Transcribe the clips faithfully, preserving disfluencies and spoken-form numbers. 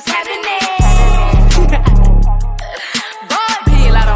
happenin? Bardi, Latto.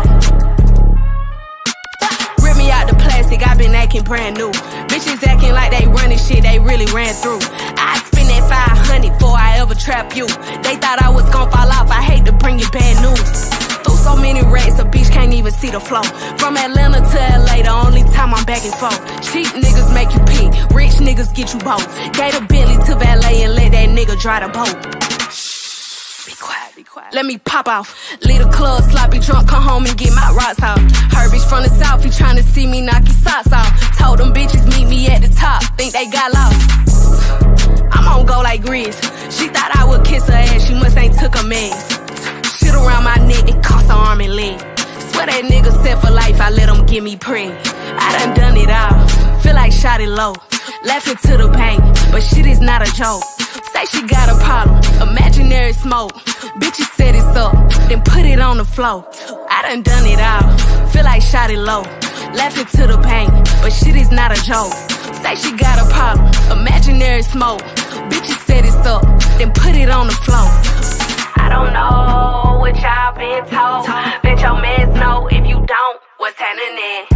Rip me out the plastic, I been acting brand new. Bitches acting like they running shit they really ran through. I spend that five hundred before I ever trap you. They thought I was gon' fall off, I hate to bring you bad news. Through so many racks, a bitch can't even see the flow. From Atlanta to L A, the only time I'm back and forth. Cheap niggas make you pee, rich niggas get you both. Gave a Bentley to valet and let that nigga dry the boat. Be quiet, be quiet. Let me pop off. Leave the club, sloppy drunk, come home and get my rocks off. Her bitch from the south, he tryna see me knock his socks off. Told them bitches meet me at the top, think they got lost. I'm on go like Grizz. She thought I would kiss her ass, she must ain't took a mess. Shit around my neck, it cost her arm and leg. Swear that nigga set for life, I let him give me preg. I done done it all, feel like shot it low. Laughing to the bank, but shit is not a joke. Say she got a problem, imaginary smoke. Bitches set it up, then put it on the floor. I done done it all, feel like shot it low. Laughing to the bank, but shit is not a joke. Say she got a problem, imaginary smoke. Bitches set it up, then put it on the floor. I don't know what y'all been told. Bet your mans know if you don't, what's happening?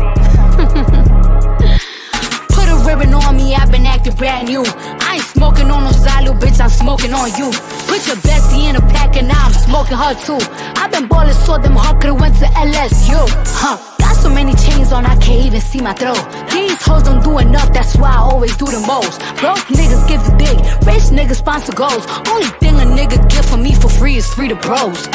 Put a ribbon on me, I've been acting brand new. I ain't smoking on no side, little bitch, I'm smoking on you. Put your bestie in a pack and now I'm smoking her too. I've been ballin' so them hard could've went to L S U. Huh, got so many chains on I can't even see my throat. These hoes don't do enough, that's why I always do the most. Broke niggas give the dick, rich niggas sponsor goals. Only thing a nigga get from me for free is free to bros.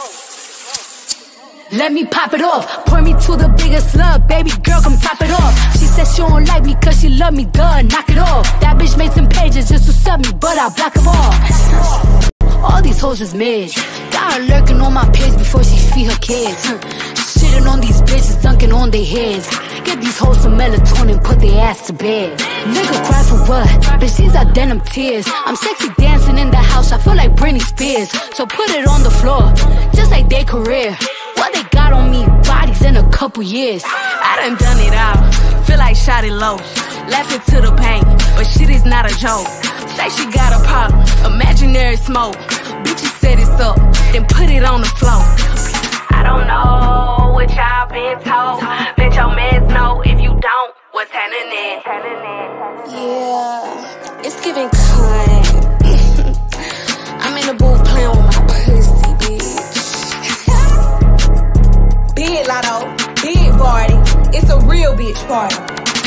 Let me pop it off, pour me to the biggest slug, baby girl come top it off. She said she don't like me cause she love me, duh, knock it off. That bitch made some pages just to sub me, but I block them all. All these hoes is mid, got her lurking on my page before she feed her kids. Shitting on these bitches, dunking on their heads. Get these hoes some melatonin, put their ass to bed. Nigga cry for what? Bitch, these are denim tears. I'm sexy dancing in the house, I feel like Britney Spears. So put it on the floor, just like their career. What they got on me, bodies in a couple years. I done done it all, feel like shot it low. Laughing to the bank, but shit is not a joke. Say she got a problem, imaginary smoke. Bitches set it up, then put it on the floor. I don't know what y'all been told. Bet your mans know if you don't, what's happening? Yeah, it's giving cunt. I'm in the booth playing with my pussy, bitch. Big Latto, big Bardi, it's a real bitch party.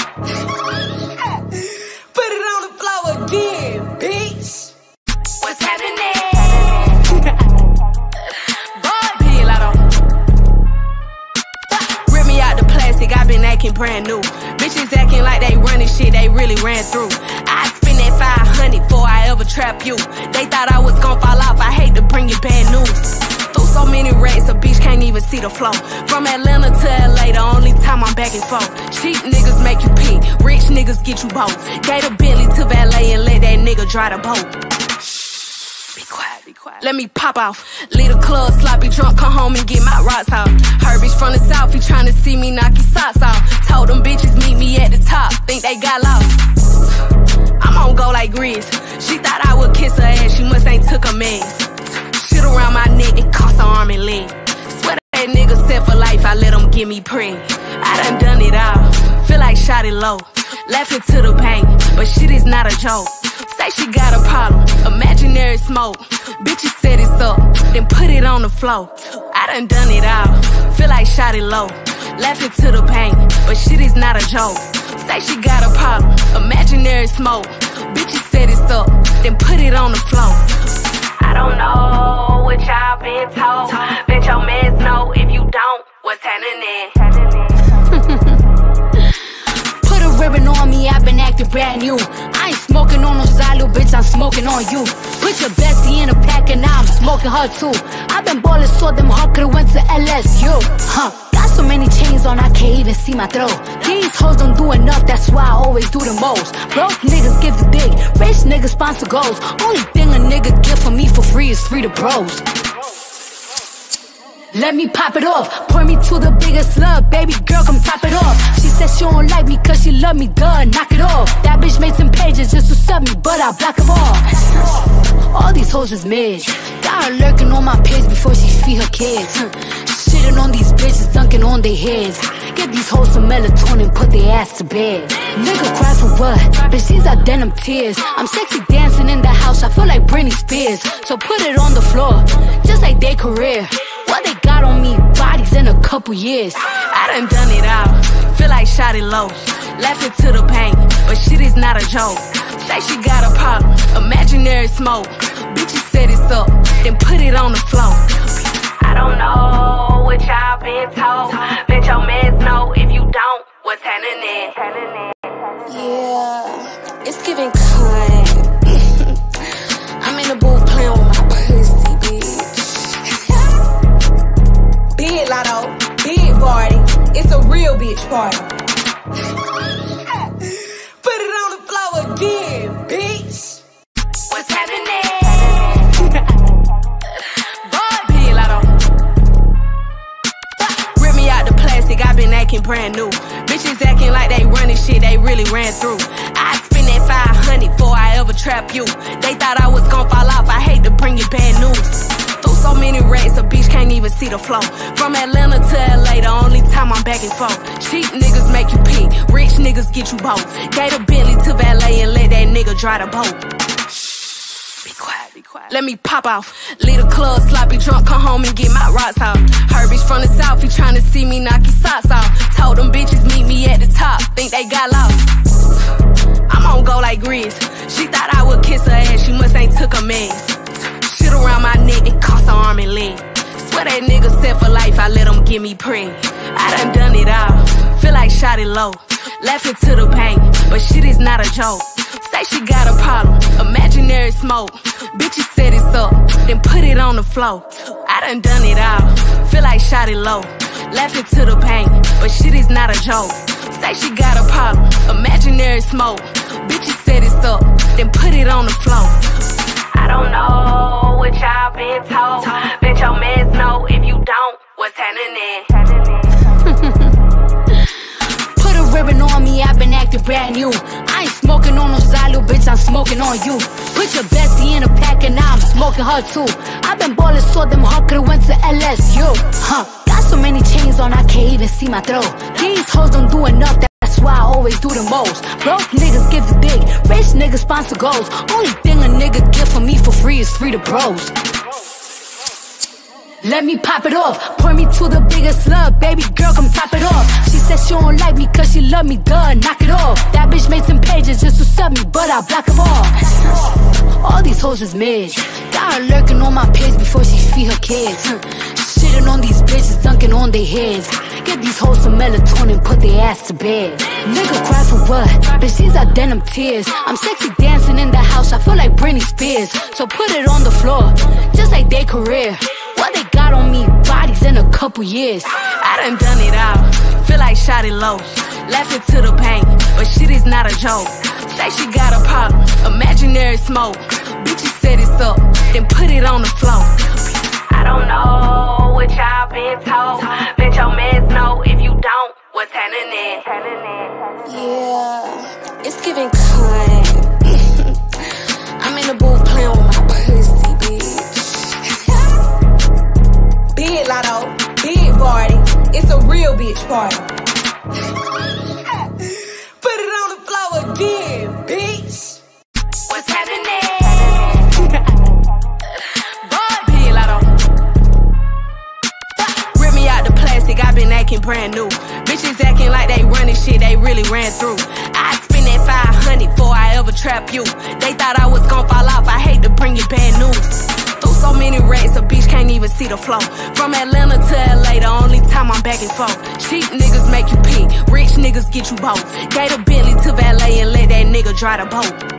Put it on the floor again, bitch. What's happening? Bardi, Latto. Rip me out the plastic, I been acting brand new. Bitches acting like they running shit they really ran through. I spend that five hundred before I ever trap you. They thought I was gon' fall off, I hate to bring you bad news. Through so many racks, a bitch can't even see the flow. From Atlanta to L A, the only time I'm back and forth. Cheap niggas make you pee, rich niggas get you both. Gave a Bentley to valet and let that nigga dry the boat. Be quiet, be quiet. Let me pop off. Leave the club, sloppy drunk, come home and get my rocks off. Her bitch from the south, he tryna see me knock his socks off. Told them bitches meet me at the top, think they got lost. I'm on go like Grizz. She thought I would kiss her ass, she must ain't took a mess. Shit around my neck, it cost her arm and leg. Swear that nigga set for life, I let him give me preg. I done done it all, feel like shot it low. Laughing to the bank, but shit is not a joke. Say she got a problem, imaginary smoke. Bitches set it up, then put it on the floor. I done done it all, feel like shot it low. Laughing to the bank, but shit is not a joke. Say she got a problem, imaginary smoke. Bitches set it up, then put it on the floor. I don't know what y'all been told. Bet your mans know if you don't, what's happening? Put a ribbon on me, I've been acting brand new. I ain't smoking on no side, little bitch, I'm smoking on you. Put your bestie in a pack and now I'm smoking her too. I've been ballin' so them hard could've went to L S U. Huh, got so many chains on I can't even see my throat. These hoes don't do enough, that's why I always do the most. Broke niggas give the dick, rich niggas sponsor goals. Only thing a nigga get from me for free is free to bros. Let me pop it off. Pour me to the biggest love, baby girl, come top it off. She said she don't like me cause she love me, duh, knock it off. That bitch made some pages just to sub me, but I block them all. All these hoes is mid. Got her lurking on my page before she feed her kids. Shitting on these bitches, dunking on their heads. Get these hoes some melatonin, put their ass to bed. Nigga cry for what? Bitch, these are denim tears. I'm sexy dancing in the house, I feel like Britney Spears. So put it on the floor, just like their career. What they got on me, bodies in a couple years. I done done it all, feel like shot it low. Laughing to the pain, but shit is not a joke. Say she got a problem, imaginary smoke. Bitches set it up, then put it on the floor. I don't know what y'all been told. Bet your mans know if you don't, what's happening? Yeah, it's giving cunt. I'm in the booth playing with my pussy, bitch. Big Latto, big Bardi. It's a real bitch party. Put it on the floor again, bitch. What's happening? I been acting brand new. Bitches acting like they running shit they really ran through. I spend that five hundred before I ever trap you. They thought I was gon' fall off, I hate to bring you bad news. Through so many racks, a bitch can't even see the flow. From Atlanta to L A, the only time I'm back and forth. Cheap niggas make you pee, rich niggas get you both. Gave a Bentley to valet and let that nigga dry the boat. Be quiet, be quiet. Let me pop off. Leave the club, sloppy drunk, come home and get my rocks off. Her bitch from the south, he tryna see me knock his socks off. Told them bitches meet me at the top, think they got lost. I'm on go like Grizz. She thought I would kiss her ass, she must ain't took a mess. Shit around my neck, it cost her arm and leg. Swear that nigga set for life, I let him get me preg. I done done it all, feel like shot it low. Laughing to the pain, but shit is not a joke. Say she got a problem, imaginary smoke. Bitches set it up, then put it on the floor. I done done it all, feel like shot it low. Laughing to the pain, but shit is not a joke. Say she got a problem, imaginary smoke. Bitches set it up, then put it on the floor. I don't know what y'all been told. Bet your mans know if you don't, what's happening? Ribbon on me, I've been acting brand new. I ain't smoking on no side, little bitch, I'm smoking on you. Put your bestie in a pack and now I'm smoking her too. I've been ballin' so them hard, could've went to L S U. Huh, got so many chains on, I can't even see my throat. These hoes don't do enough, that's why I always do the most. Broke niggas give the dick, rich niggas sponsor goals. Only thing a nigga get from me for free is free to bros. Let me pop it off, pour me to the biggest love, baby girl, come top it off. She said she don't like me cause she love me, duh, knock it off. That bitch made some pages just to sub me, but I block them all. All these hoes is mid. Got her lurking on my page before she feed her kids. Shitting on these bitches, dunking on their heads. Get these hoes some melatonin, put their ass to bed. Nigga cry for what? Bitch, these are denim tears. I'm sexy dancing in the house, I feel like Britney Spears. So put it on the floor, just like their career. What they got on me, bodies in a couple years. I done done it all, feel like shot it low. Laughing to the pain, but shit is not a joke. Say she got a problem, imaginary smoke. Bitches set it up, then put it on the floor. I don't know what y'all been told. Bet your mans know if you don't, what's happening? Yeah, it's giving cunt. I'm in the booth playing with my pussy, bitch. Big Latto, big Bardi. It's a real bitch party. Put it on the floor again, bitch. What's happening? Big Latto. Rip me out the plastic, I been acting brand new. Bitches acting like they running shit they really ran through. I spend that five hundred before I ever trap you. They thought I was gon' fall off, I hate to bring you bad news. Through so many racks, a bitch can't even see the flow. From Atlanta to L A, the only time I'm back and forth. Cheap niggas make you pee, rich niggas get you both. Gave a Bentley to valet and let that nigga dry the boat.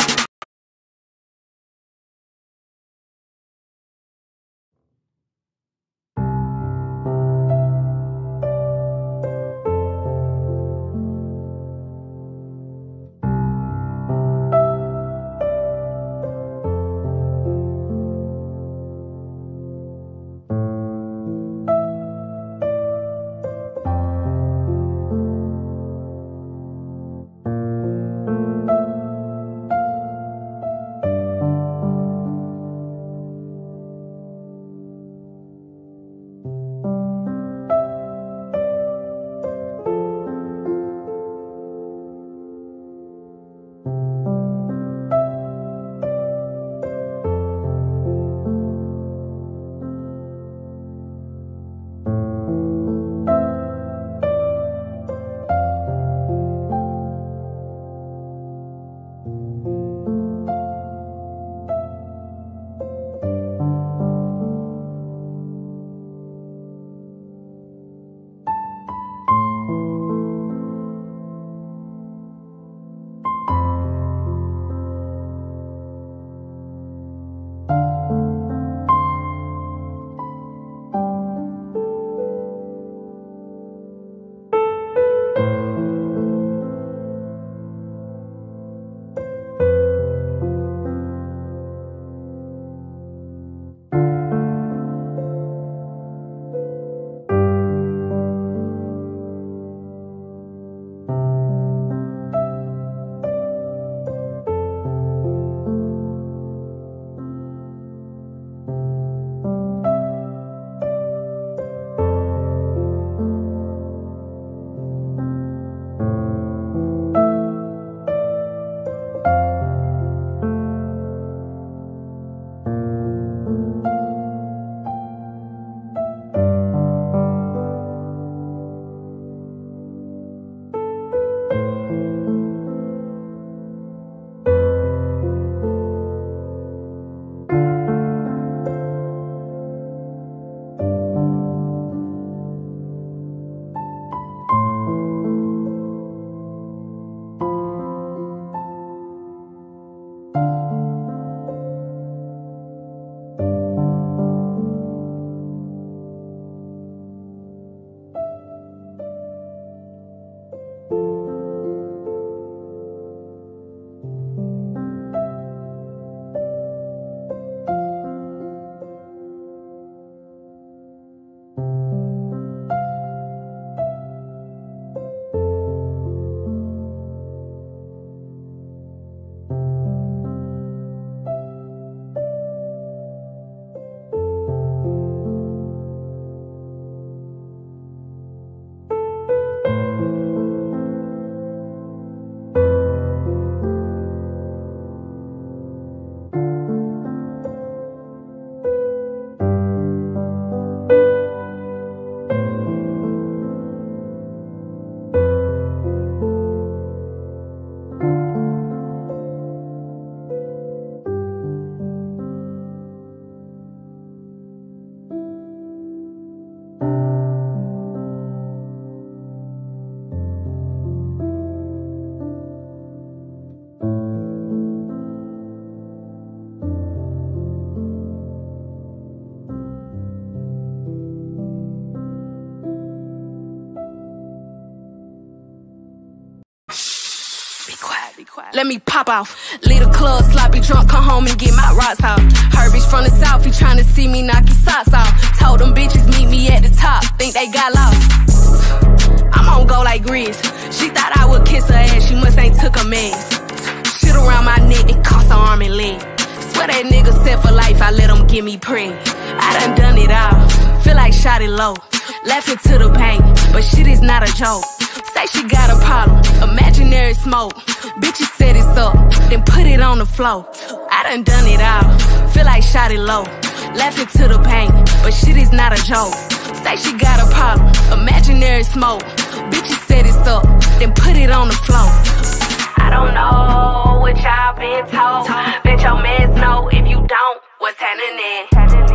let me pop off. Leave the club, sloppy drunk, come home and get my rocks off. Her bitch from the south, he tryna see me knock his socks off. Told them bitches meet me at the top, think they got lost. I'm on go like Grizz. She thought I would kiss her ass, she must ain't took a mess. Shit around my neck, it cost her arm and leg. Swear that nigga set for life, I let him get me preg. I done done it all, feel like shot it low. Laughing to the pain, but shit is not a joke. Say she got a problem, imaginary smoke. Bitches set it up, then put it on the floor. I done done it all, feel like shot it low. Laughing to the pain, but shit is not a joke. Say she got a problem, imaginary smoke. Bitches set it up, then put it on the floor. I don't know what y'all been told. Bet your mans know if you don't, what's happening?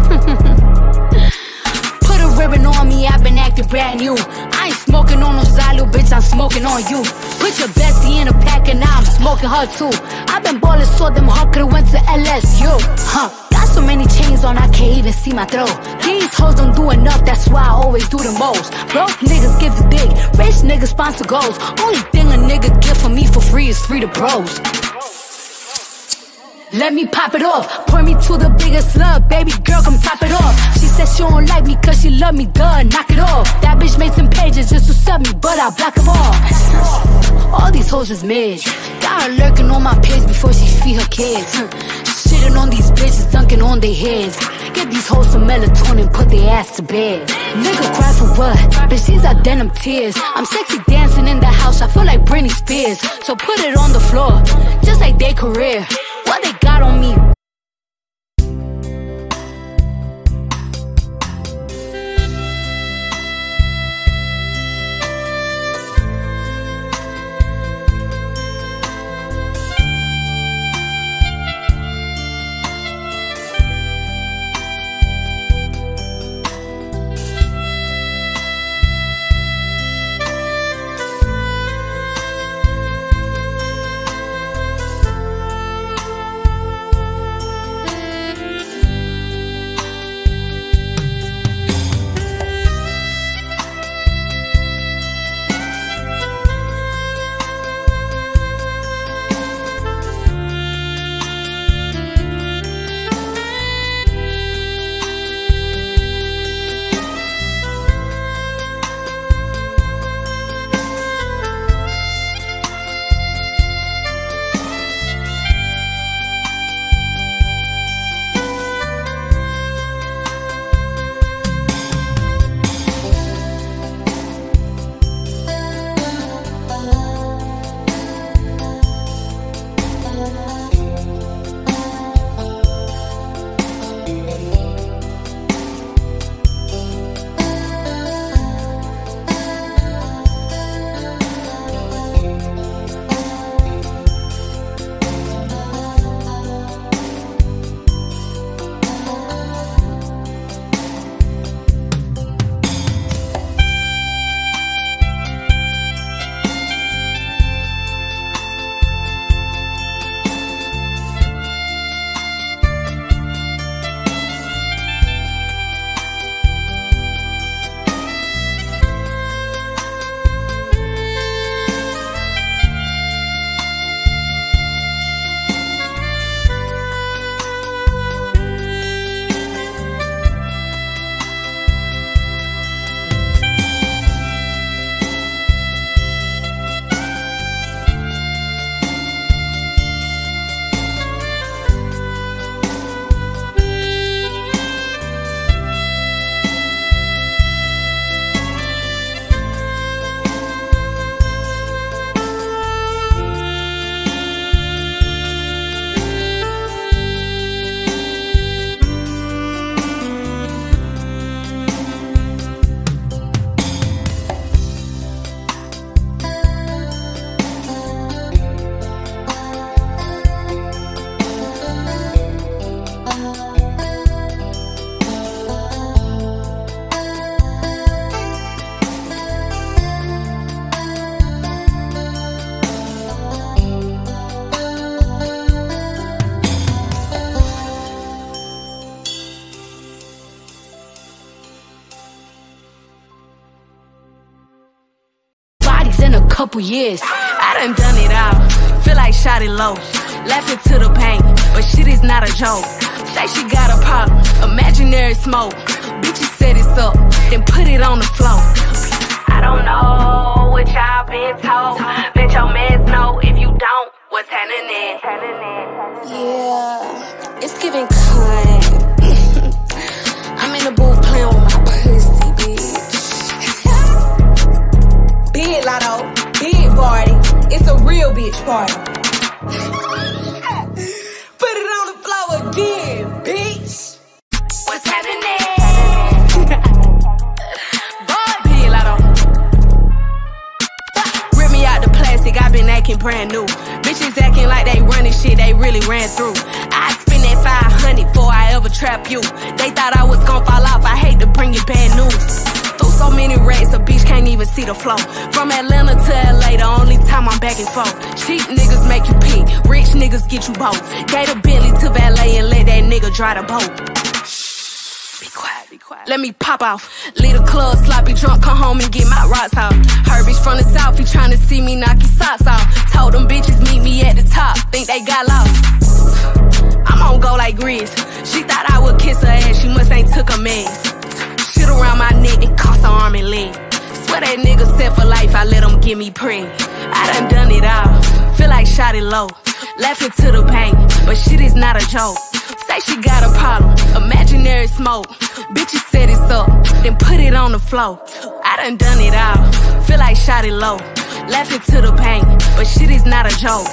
Put a ribbon on me, I've been acting brand new. I ain't smoking on no side, little bitch, I'm smoking on you. Put your bestie in a pack and now I'm smoking her too. I've been ballin' so them hard could've went to L S U. Huh, got so many chains on I can't even see my throat. These hoes don't do enough, that's why I always do the most. Broke niggas give the dick, rich niggas sponsor goals. Only thing a nigga get from me for free is free to bros. Let me pop it off, pour me to the biggest love, baby girl, come top it off. She said she don't like me cause she love me, duh, knock it off. That bitch made some pages just to sub me, but I block them all. All these hoes is mid, got her lurking on my page before she feed her kids. Shitting on these bitches, dunking on their heads. Get these hoes some melatonin, put their ass to bed. Nigga cry for what? Bitch, these are denim tears. I'm sexy dancing in the house, I feel like Britney Spears. So put it on the floor, just like their career. What they got on me? Couple years, I done done it all. feel like shot it low. Laughing to the pain, but shit is not a joke. Say she got a problem, imaginary smoke. Bitches set it up, then put it on the floor. I don't know what y'all been told. Bet your mans know if you don't, what's happening? Yeah, it's giving cunt. I'm in the booth playing with my pussy, bitch. Big Latto, big Bardi. It's a real bitch party. Put it on the floor again, bitch. What's happening? Big Latto. Rip me out the plastic, I been acting brand new. Bitches acting like they running shit they really ran through. I spend that five hundred before I ever trap you. They thought I was gon' fall off, I hate to bring you bad news. Through so many racks, a bitch can't even see the flow. From Atlanta to L A, the only time I'm back and forth. Cheap niggas make you pee, rich niggas get you both. Gave a Bentley to valet and let that nigga dry the boat. Be quiet, be quiet. Let me pop off. Leave the club, sloppy drunk, come home and get my rocks off. Her bitch from the south, he tryna see me knock his socks off. Told them bitches meet me at the top, think they got lost. I'm on go like Grizz. She thought I would kiss her ass, she must ain't took a mess. Shit around my neck, it cost her arm and leg. Swear that nigga set for life, I let him get me preg. I done done it all, feel like shot it low. Laughing to the pain, but shit is not a joke. Say she got a problem, imaginary smoke. Bitches set it up, then put it on the floor. I done done it all, feel like shot it low. Laughing to the pain, but shit is not a joke.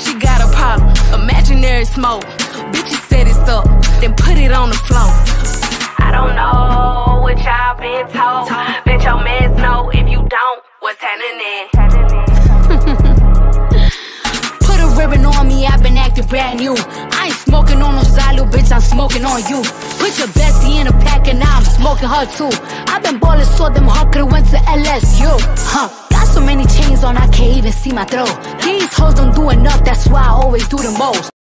She got a problem, imaginary smoke. Bitches set it up, then put it on the floor. I don't know what y'all been told. Bet your mans know if you don't, what's happening? Put a ribbon on me, I've been acting brand new. I ain't smoking on no side, little bitch, I'm smoking on you. Put your bestie in a pack and now I'm smoking her too. I've been ballin' so them hard, could've went to L S U. Huh, got so many chains on, I can't even see my throat. These hoes don't do enough, that's why I always do the most.